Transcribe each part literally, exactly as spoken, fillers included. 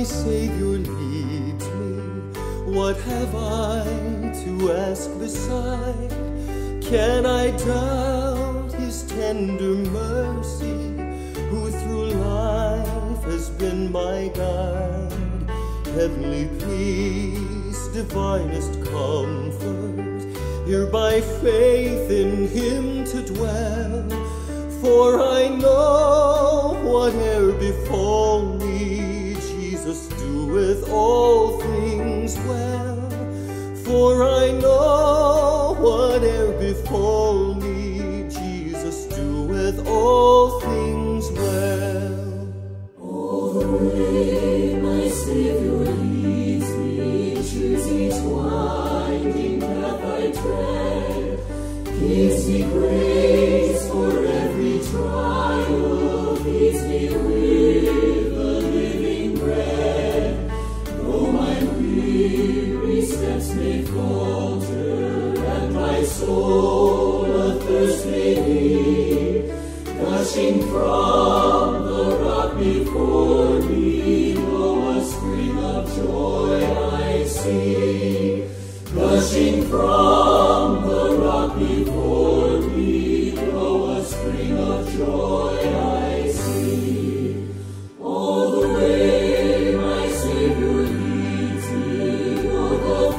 my Savior leads me, what have I to ask beside? Can I doubt his tender mercy, who through life has been my guide? Heavenly peace, divinest comfort, here by faith in him to dwell. For I know whate'er befall me, Jesus doeth all things well. For I know whate'er befall me, Jesus doeth all things well. All the way my Savior leads me, choose each winding path I tread, gives me grace for every trial, feeds me with the living bread. Though my weary steps may falter, and my soul athirst may be, gushing from the rock before me, blow a spring of joy I see. Gushing from the rock before me, blow a spring of joy I see. All the way my Savior leads me, oh, the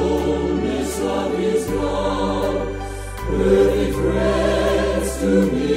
fullness of his love, perfect rest to me.